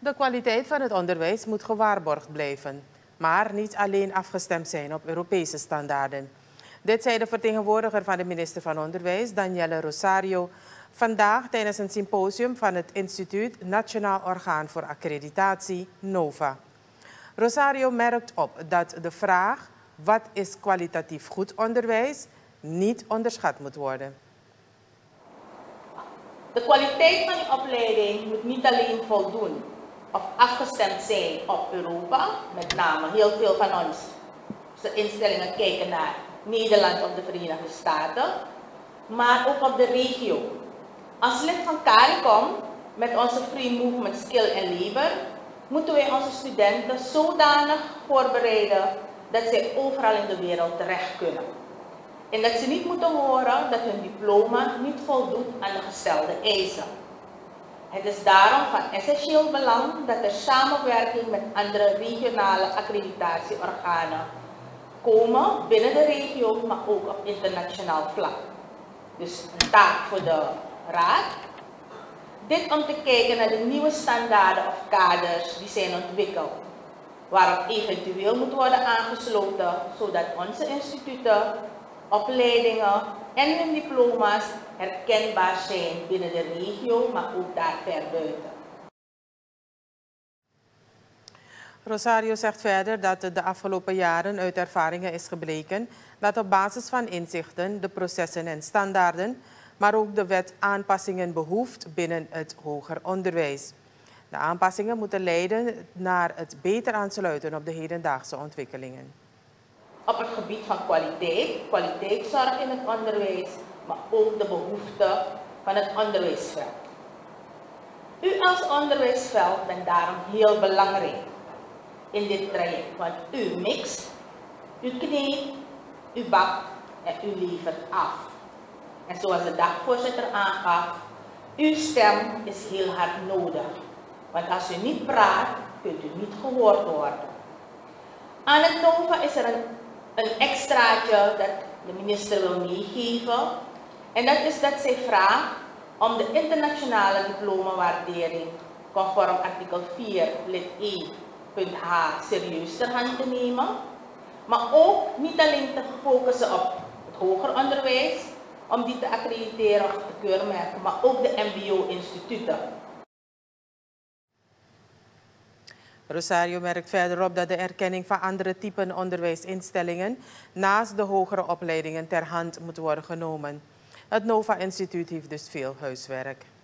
De kwaliteit van het onderwijs moet gewaarborgd blijven, maar niet alleen afgestemd zijn op Europese standaarden. Dit zei de vertegenwoordiger van de minister van Onderwijs, Danielle Rosario, vandaag tijdens een symposium van het Instituut Nationaal Orgaan voor Accreditatie, NOVA. Rosario merkt op dat de vraag wat is kwalitatief goed onderwijs niet onderschat moet worden. De kwaliteit van die opleiding moet niet alleen voldoen of afgestemd zijn op Europa, met name heel veel van onze instellingen kijken naar Nederland of de Verenigde Staten, maar ook op de regio. Als lid van CARICOM, met onze Free Movement Skill and Labor, moeten wij onze studenten zodanig voorbereiden dat zij overal in de wereld terecht kunnen. En dat ze niet moeten horen dat hun diploma niet voldoet aan de gestelde eisen. Het is daarom van essentieel belang dat er samenwerking met andere regionale accreditatieorganen komen binnen de regio, maar ook op internationaal vlak. Dus een taak voor de Raad. Dit om te kijken naar de nieuwe standaarden of kaders die zijn ontwikkeld, waarop eventueel moet worden aangesloten, zodat onze instituten, opleidingen en hun diploma's herkenbaar zijn binnen de regio, maar ook daar ver buiten. Rosario zegt verder dat de afgelopen jaren uit ervaringen is gebleken dat op basis van inzichten de processen en standaarden, maar ook de wet aanpassingen behoeft binnen het hoger onderwijs. De aanpassingen moeten leiden naar het beter aansluiten op de hedendaagse ontwikkelingen. Op het gebied van kwaliteitzorg in het onderwijs, maar ook de behoeften van het onderwijsveld. U als onderwijsveld bent daarom heel belangrijk in dit traject, want u mixt, u kneedt, u bakt en u levert af. En zoals de dagvoorzitter aangaf, uw stem is heel hard nodig, want als u niet praat, kunt u niet gehoord worden. Aan het NOVA is er een extraatje dat de minister wil meegeven. En dat is dat zij vraagt om de internationale diplomawaardering conform artikel 4 lid 1.h serieus ter hand te nemen. Maar ook niet alleen te focussen op het hoger onderwijs, om die te accrediteren of te keurmerken, maar ook de mbo-instituten. Rosario merkt verder op dat de erkenning van andere typen onderwijsinstellingen naast de hogere opleidingen ter hand moet worden genomen. Het NOVA-instituut heeft dus veel huiswerk.